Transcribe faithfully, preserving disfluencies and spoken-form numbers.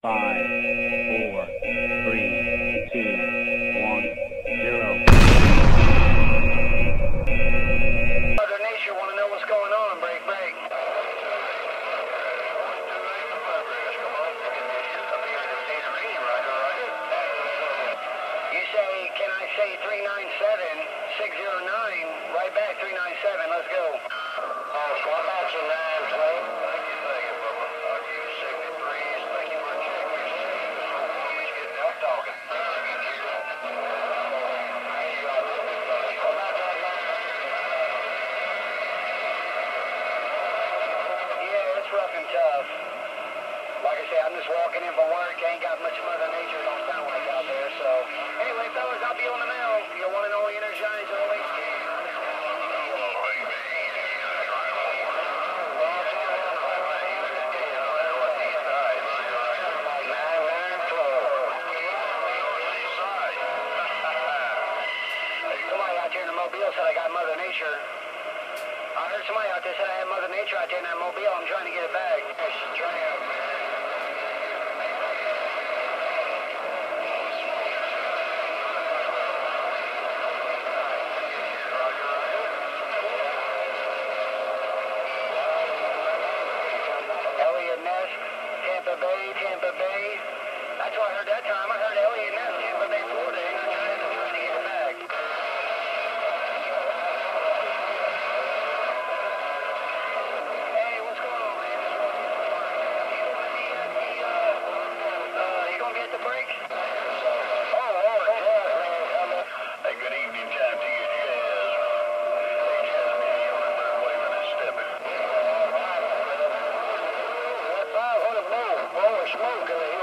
Five, four, three, two, one, zero. Mother Nature want to know what's going on. Break, break. You say, can I say three nine seven, six zero nine? Right back, three nine seven. Let's go. Oh, swap out to nine twelve. Thank you, thank you, Bubba. I'll give you seventy-threes. Thank you for checking your savings. Homies getting up talking. Yeah, it's rough and tough. Like I say, I'm just walking in for work. Ain't got much Mother Nature don't sound like out there. So, anyway, fellas, I'll be on the mail. Your one and only Energizer always. Mobile said I got Mother Nature. I heard somebody out there said I had Mother Nature out there in that Mobile. I'm trying to get it back. Elliott Ness, Tampa Bay, Tampa Bay. That's what I heard that time. I heard Elliott Ness, Tampa Bay, Florida. And I'm trying to, trying to get it back. Smoke.